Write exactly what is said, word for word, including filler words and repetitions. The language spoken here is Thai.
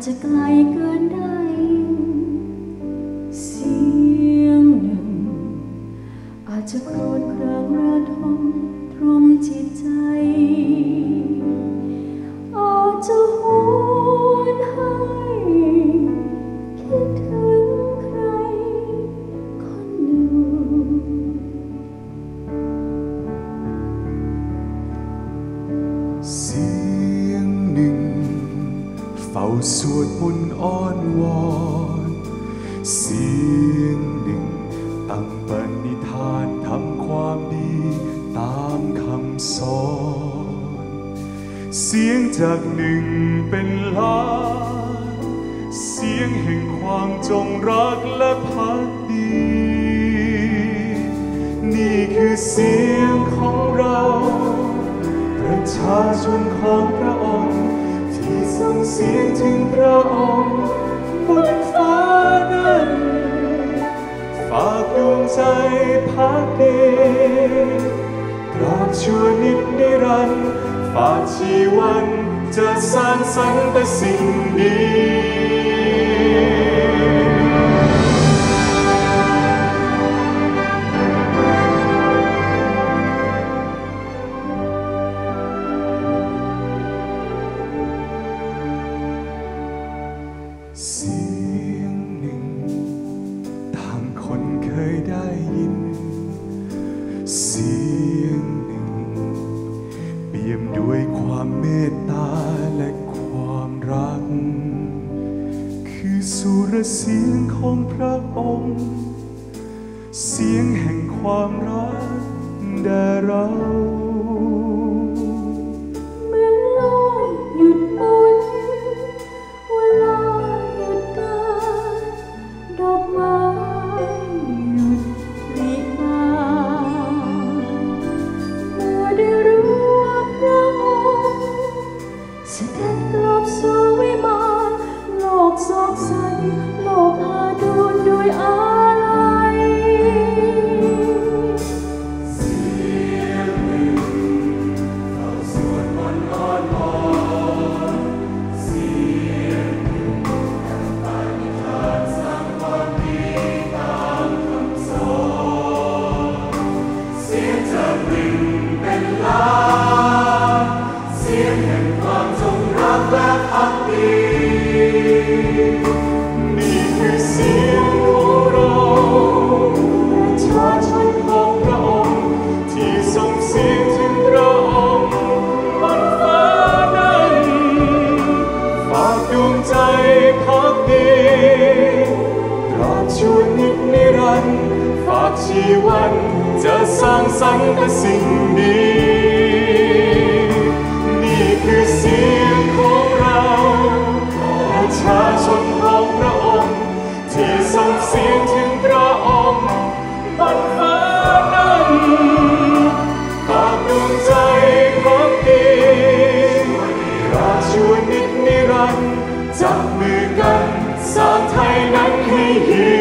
จะไกลเกินได้เสียงหนึ่งอาจจะโกรธครางระทมตรมจิตใจอาจจะหวนให้คิดถึงใครคนหนึ่งเสียงหนึ่งเฝ้าสวดมนต์อ้อนวอนเสียงหนึ่งตั้งปณิธานทำความดีตามคำสอนเสียงจากหนึ่งเป็นล้านเสียงแห่งความจงรักและภักดีนี่คือเสียงของเราประชาชนของพระองค์ที่ส่งเสียงถึงพระองค์บนฟ้านั้นฝากดวงใจพักดีตราบชั่วนิจนิรันดร์ฝากชีวันจะสร้างสรรค์แต่สิ่งดีเสียงหนึ่งต่างคนเคยได้ยินเสียงหนึ่งเปี่ยมด้วยความเมตตาและความรักคือสุรเสียงของพระองค์เสียงแห่งความรักแด่เราเมื่อโลกหยุดหมุนเวลาหยุดเดินดอกไม้หยุดผลิบานเมื่อได้รู้ว่าพระองค์เสด็จกลับสู่วิมานโลกโศกสันโลกอาดูลด้วยอาลัยเสียงหนึ่งเฝ้าสวดมนต์อ้อนวอนเสียงหนึ่งตั้งปณิธานสร้างความดีตามคำสอนเสียงจากหนึ่งเป็นล้านเสียงแห่งความจงรักและภักดีนี่คือเสียงของเราประชาชนของพระองค์ที่ส่งเสียงถึงพระองค์บนฟ้านั้นฝากดวงใจพักดีตราบชั่วนิจนิรันดร์ฝากชีวันจะสร้างสรรค์แต่สิ่งดีนี่คือเสียงของเราประชาชนของพระองค์ที่ส่งเสียงถึงพระองค์บนฟ้านั้นฝากดวงใจพักดีราชั่วนิจนิรันดร์จับมือกันสร้างไทยนั้นให้ยืน